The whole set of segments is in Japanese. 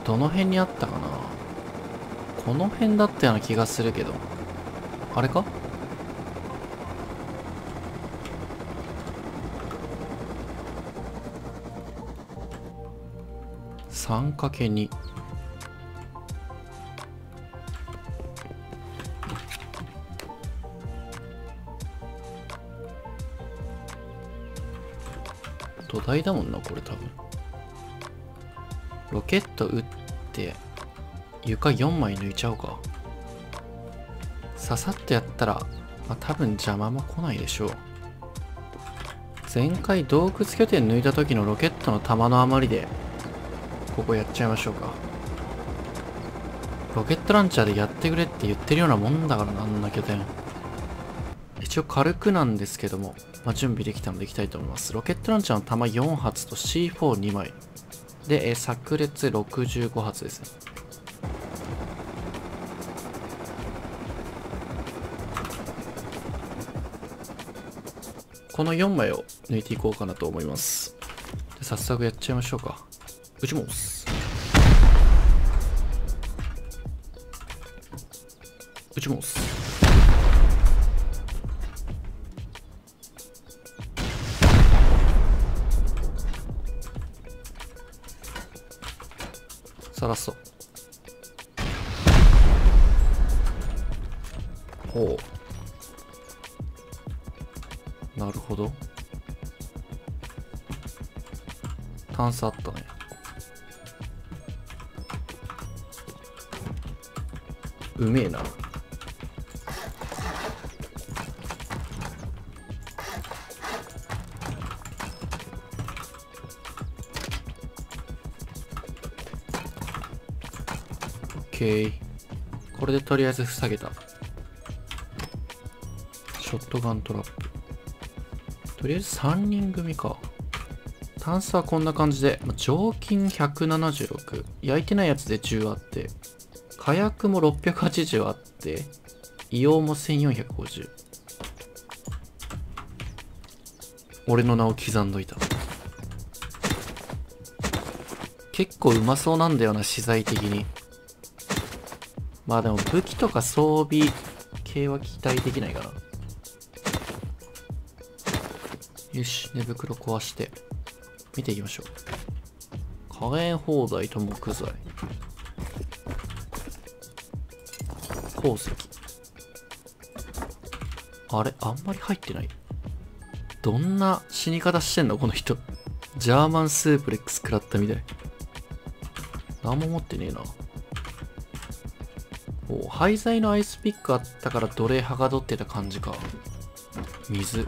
どの辺にあったかな。この辺だったような気がするけど。あれか。3×2。土台だもんな、これ多分。ロケット撃って、床4枚抜いちゃおうか。ささっとやったら、まあ、多分邪魔も来ないでしょう。前回洞窟拠点抜いた時のロケットの弾の余りで、ここやっちゃいましょうか。ロケットランチャーでやってくれって言ってるようなもんだからな、あんな拠点。一応軽くなんですけども、まあ、準備できたのでいきたいと思います。ロケットランチャーの弾4発と C42 枚。で、炸裂65発ですね。この4枚を抜いていこうかなと思います。で、早速やっちゃいましょうか。撃ちます。撃ちます。さらそう。ほう。なるほど。炭素あったね。うめえな。これでとりあえず塞げた。ショットガントラップ。とりあえず3人組か。炭素はこんな感じで、常勤176。焼いてないやつで10あって、火薬も680あって、硫黄も1450。俺の名を刻んどいた。結構うまそうなんだよな、資材的に。まあでも武器とか装備系は期待できないかな。よし、寝袋壊して見ていきましょう。火炎砲台と木材、鉱石。あれ、あんまり入ってない。どんな死に方してんのこの人。ジャーマンスープレックス食らったみたい。何も持ってねえな。お、廃材のアイスピックあったから奴隷はがどってた感じか。水。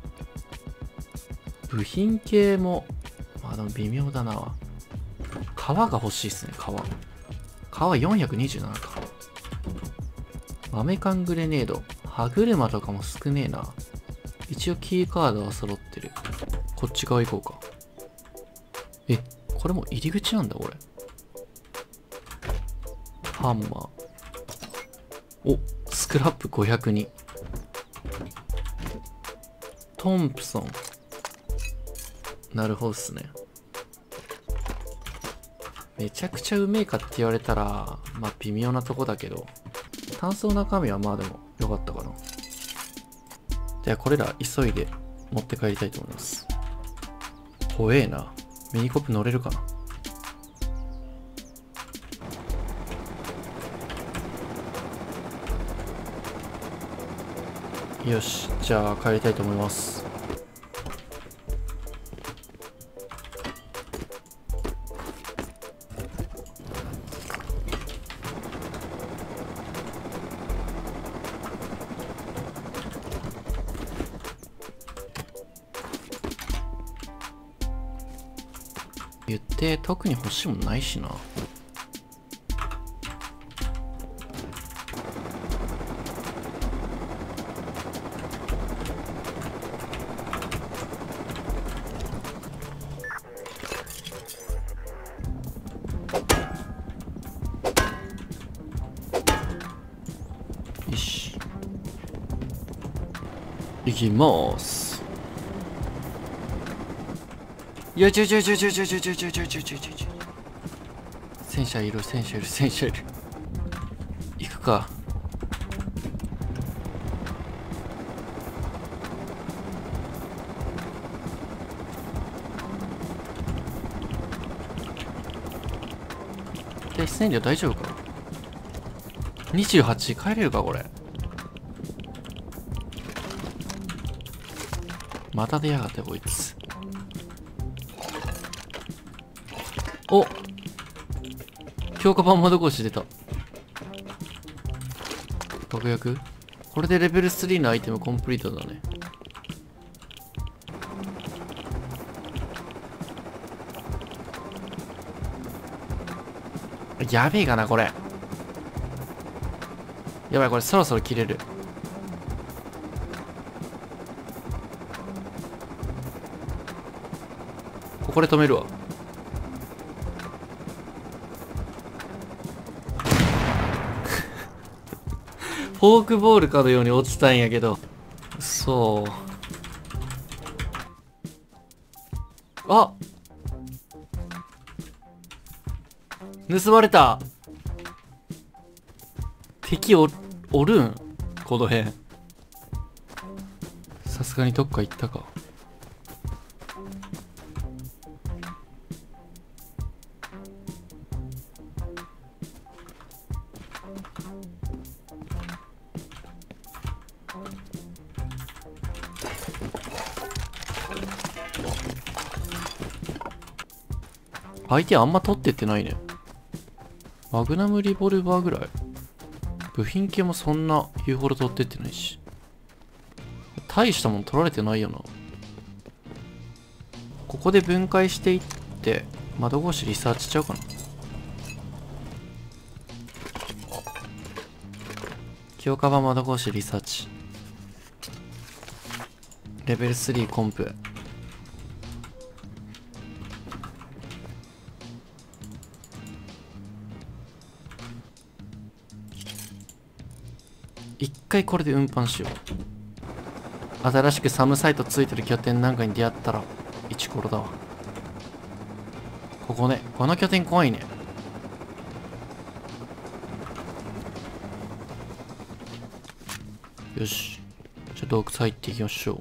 部品系も、まあでも微妙だな。革が欲しいっすね、革。革427か。豆缶グレネード。歯車とかも少ねえな。一応キーカードは揃ってる。こっち側行こうか。え、これも入り口なんだ、これ。ハンマー。お、スクラップ502。トンプソン。なるほどっすね。めちゃくちゃうめえかって言われたら、まあ微妙なとこだけど、炭素の中身はまあでも良かったかな。じゃあこれら急いで持って帰りたいと思います。怖えな。ミニコップ乗れるかな。よし、じゃあ帰りたいと思います。言って特に欲しいもんないしな。よし、行きます。よちょちょちょちょちょちょちょちょちょちょちょちょ、 戦車いる戦車いる戦車いる。行くか。で、戦量大丈夫か。28帰れるかこれ。また出やがってこいつ。お、強化版窓越し出た。確約。これでレベル3のアイテムコンプリートだね。やべえかなこれ。やばい、これそろそろ切れる。ここで止めるわ。フォークボールかのように落ちたんやけど。そう。あ、盗まれた。敵おるんこの辺。さすがにどっか行ったか。相手あんま取ってってないね。マグナムリボルバーぐらい。部品系もそんな言うほど取ってってないし。大したもん取られてないよな。ここで分解していって窓越しリサーチしちゃうかな。強化版窓越しリサーチ。レベル3コンプ。一回これで運搬しよう。新しくサムサイトついてる拠点なんかに出会ったらイチコロだわ。ここね、この拠点怖いね。よし、じゃあ洞窟入っていきましょ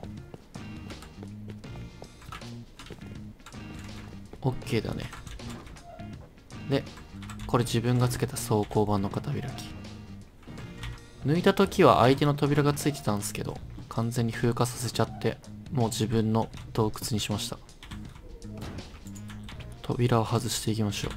う。 OK だね。でこれ自分がつけた装甲板の片開き。抜いた時は相手の扉がついてたんですけど、完全に風化させちゃってもう自分の洞窟にしました。扉を外していきましょ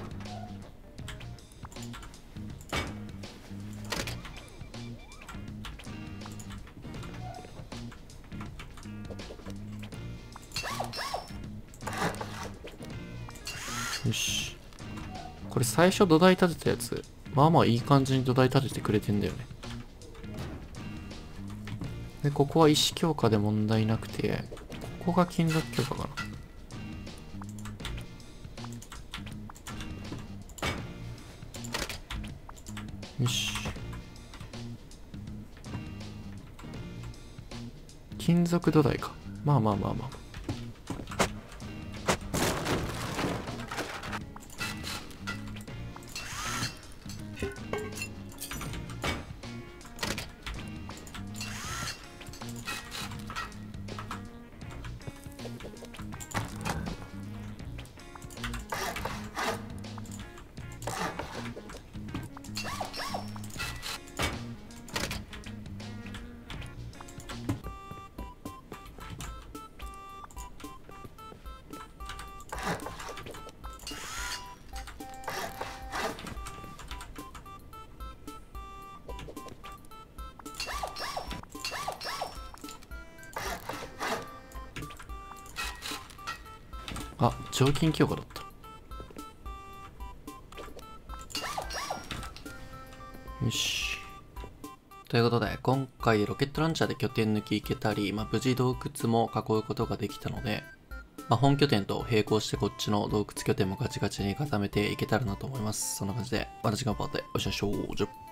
う。よし、これ最初土台立てたやつ、まあまあいい感じに土台立ててくれてんだよね。でここは石強化で問題なくて、ここが金属強化かな。よし、金属土台か。まあまあまあまあ。あ、常勤強化だった。よし。ということで、今回ロケットランチャーで拠点抜き行けたり、無事洞窟も囲うことができたので、本拠点と並行してこっちの洞窟拠点もガチガチに固めていけたらなと思います。そんな感じで、私頑張っておしましょう。